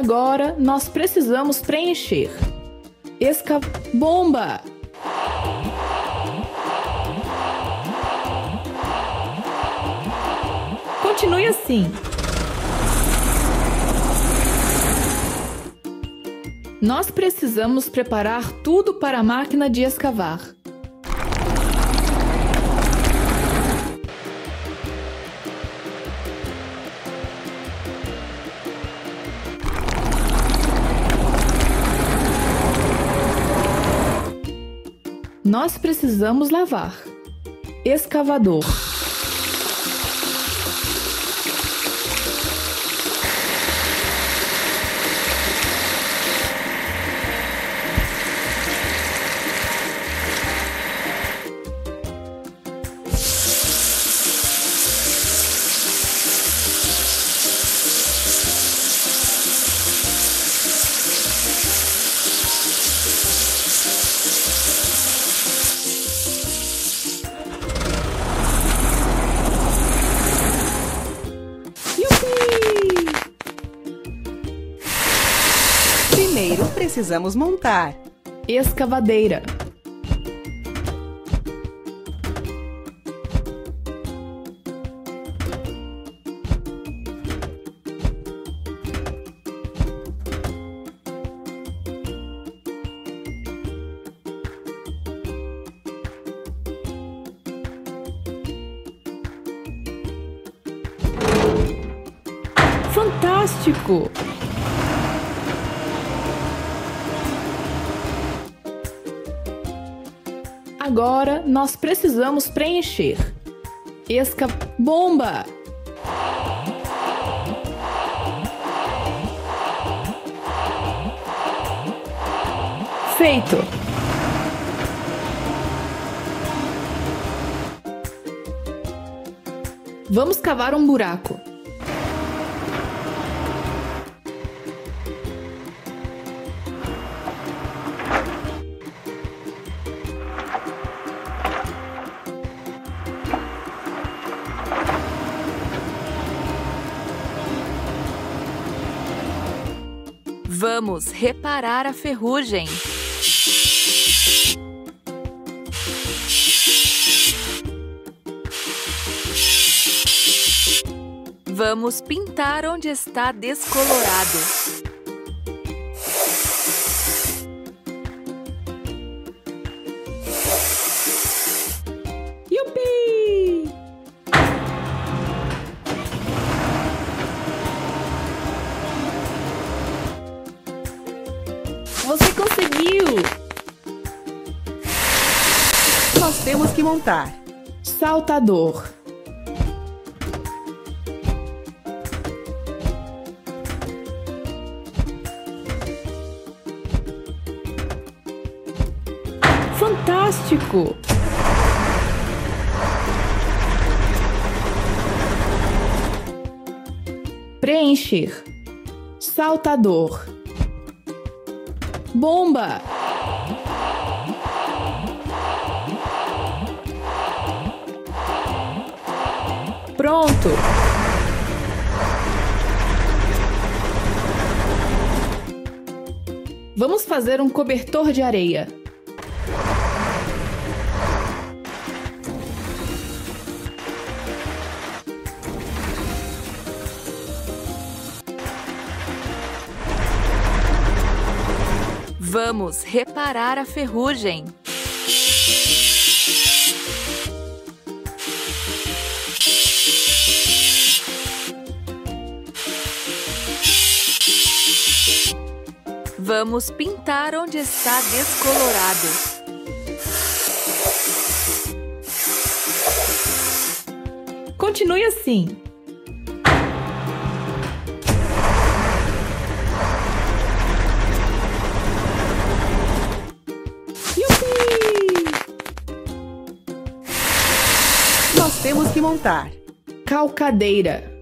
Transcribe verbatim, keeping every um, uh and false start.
Agora nós precisamos preencher. Esca... Bomba! Continue assim. Nós precisamos preparar tudo para a máquina de escavar. Nós precisamos lavar. Escavador. Primeiro precisamos montar. Escavadeira. Fantástico! Agora nós precisamos preencher. Esca... Bomba! Feito! Vamos cavar um buraco. Vamos reparar a ferrugem. Vamos pintar onde está descolorado. Yupi! Você conseguiu! Nós temos que montar. Saltador. Fantástico! Preencher. Saltador. Bomba! Pronto! Vamos fazer um cobertor de areia. Vamos reparar a ferrugem. Vamos pintar onde está descolorado. Continue assim. Nós temos que montar. Calcadeira.